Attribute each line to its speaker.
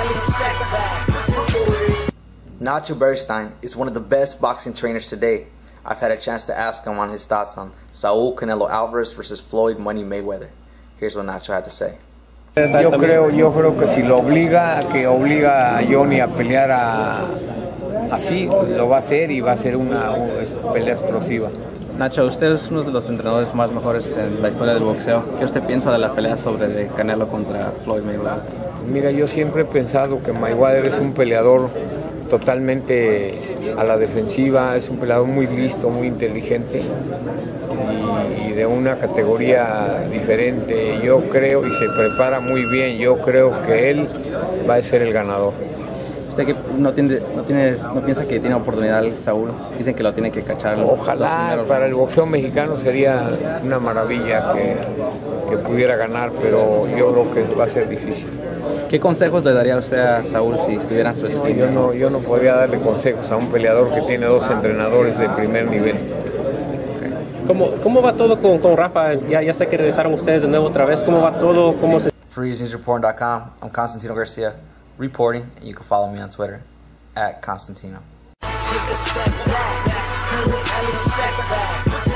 Speaker 1: Nacho Beristain is one of the best boxing trainers today. I've had a chance to ask him on his thoughts on Saúl Canelo Alvarez versus Floyd Money Mayweather. Here's what Nacho had to say.
Speaker 2: Yo creo que si lo obliga a Johnny a pelear así, lo va a hacer y va a ser una pelea explosiva.
Speaker 3: Nacho, usted es uno de los entrenadores más mejores en la historia del boxeo. ¿Qué usted piensa de la pelea de Canelo contra Floyd Mayweather?
Speaker 2: Mira, yo siempre he pensado que Mayweather es un peleador totalmente a la defensiva, es un peleador muy listo, muy inteligente y de una categoría diferente. Yo creo, y se prepara muy bien, yo creo que él va a ser el ganador.
Speaker 3: ¿Usted que no piensa que tiene oportunidad Saúl? Dicen que lo tiene que cachar.
Speaker 2: Ojalá, para el boxeo mexicano sería una maravilla que pudiera ganar, pero yo creo que va a ser difícil.
Speaker 3: ¿Qué consejos le daría usted a Saúl si estuviera en su esquina?
Speaker 2: Yo no podría darle consejos a un peleador que tiene dos entrenadores de primer nivel.
Speaker 4: ¿Cómo va todo con Rafa? Ya sé que regresaron ustedes de nuevo otra vez. ¿Cómo va todo?
Speaker 1: For EasNewsReporting.com, I'm Constantino Garcia reporting, and you can follow me on Twitter @Constantino.